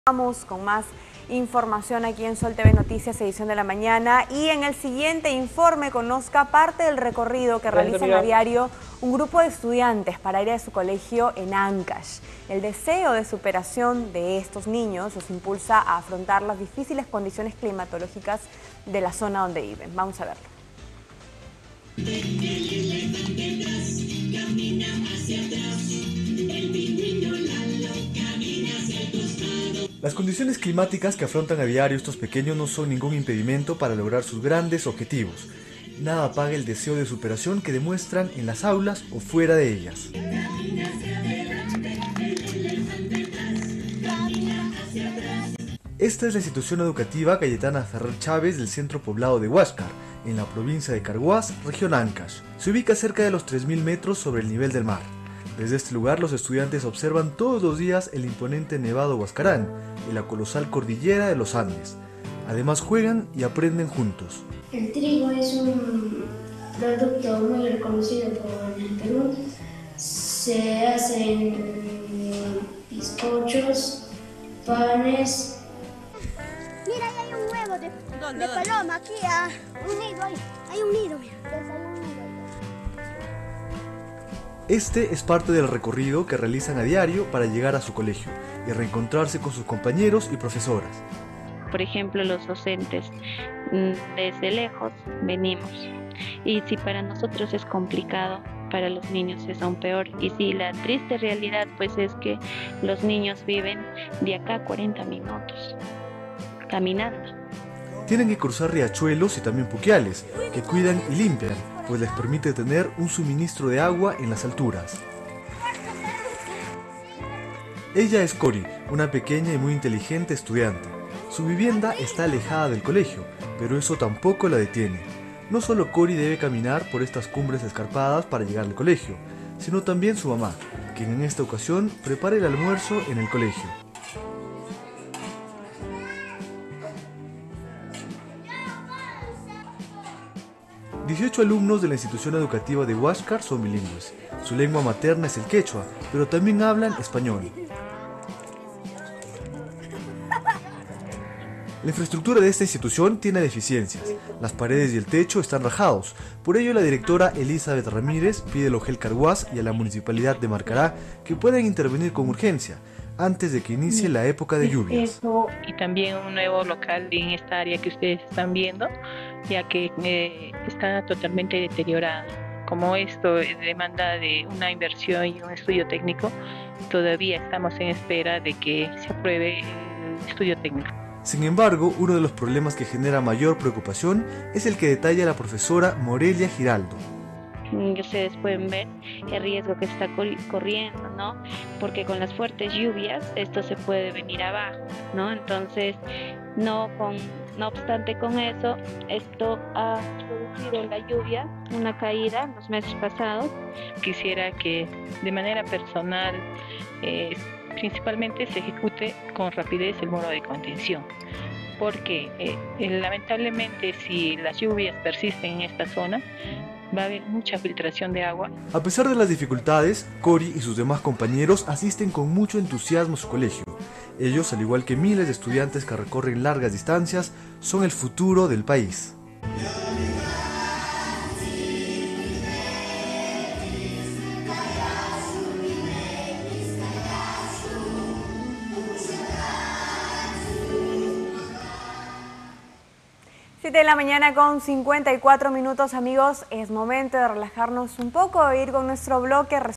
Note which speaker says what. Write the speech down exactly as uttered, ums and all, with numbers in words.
Speaker 1: Vamos con más información aquí en Sol T V Noticias, edición de la mañana, y en el siguiente informe conozca parte del recorrido que realizan a diario un grupo de estudiantes para ir a su colegio en Ancash. El deseo de superación de estos niños los impulsa a afrontar las difíciles condiciones climatológicas de la zona donde viven. Vamos a verlo.
Speaker 2: Las condiciones climáticas que afrontan a diario estos pequeños no son ningún impedimento para lograr sus grandes objetivos. Nada apaga el deseo de superación que demuestran en las aulas o fuera de ellas. Esta es la institución educativa Cayetana Ferrer Chávez del centro poblado de Huáscar, en la provincia de Carhuaz, región Ancash. Se ubica cerca de los tres mil metros sobre el nivel del mar. Desde este lugar los estudiantes observan todos los días el imponente Nevado Huascarán y la colosal cordillera de los Andes. Además juegan y aprenden juntos.
Speaker 3: El trigo es un producto muy reconocido por el Perú. Se hacen bizcochos, panes.
Speaker 4: Mira, ahí hay un huevo de, ¿Dónde, de paloma, aquí, ah, un nido, hay, hay un nido, mira.
Speaker 2: Este es parte del recorrido que realizan a diario para llegar a su colegio y reencontrarse con sus compañeros y profesoras.
Speaker 5: Por ejemplo, los docentes, desde lejos venimos, y si para nosotros es complicado, para los niños es aún peor. Y si la triste realidad pues es que los niños viven de acá a cuarenta minutos, caminando.
Speaker 2: Tienen que cruzar riachuelos y también puquiales, que cuidan y limpian, pues les permite tener un suministro de agua en las alturas. Ella es Cori, una pequeña y muy inteligente estudiante. Su vivienda está alejada del colegio, pero eso tampoco la detiene. No solo Cori debe caminar por estas cumbres escarpadas para llegar al colegio, sino también su mamá, quien en esta ocasión prepara el almuerzo en el colegio. dieciocho alumnos de la institución educativa de Huáscar son bilingües. Su lengua materna es el quechua, pero también hablan español. La infraestructura de esta institución tiene deficiencias. Las paredes y el techo están rajados. Por ello, la directora Elizabeth Ramírez pide al Ogel Carhuaz y a la Municipalidad de Marcará que puedan intervenir con urgencia antes de que inicie la época de lluvias.
Speaker 6: Y también un nuevo local en esta área que ustedes están viendo, ya que eh, está totalmente deteriorada. Como esto demanda de una inversión y un estudio técnico, todavía estamos en espera de que se apruebe el estudio técnico.
Speaker 2: Sin embargo, uno de los problemas que genera mayor preocupación es el que detalla la profesora Morelia Giraldo.
Speaker 5: Ustedes pueden ver el riesgo que está corriendo, ¿no? Porque con las fuertes lluvias esto se puede venir abajo, ¿no? Entonces, no, con, no obstante con eso, esto ha producido la lluvia, una caída en los meses pasados.
Speaker 6: Quisiera que de manera personal, eh, principalmente se ejecute con rapidez el muro de contención, porque eh, lamentablemente si las lluvias persisten en esta zona, va a haber mucha filtración de agua.
Speaker 2: A pesar de las dificultades, Cori y sus demás compañeros asisten con mucho entusiasmo a su colegio. Ellos, al igual que miles de estudiantes que recorren largas distancias, son el futuro del país.
Speaker 1: siete de la mañana con cincuenta y cuatro minutos, amigos. Es momento de relajarnos un poco e ir con nuestro bloque.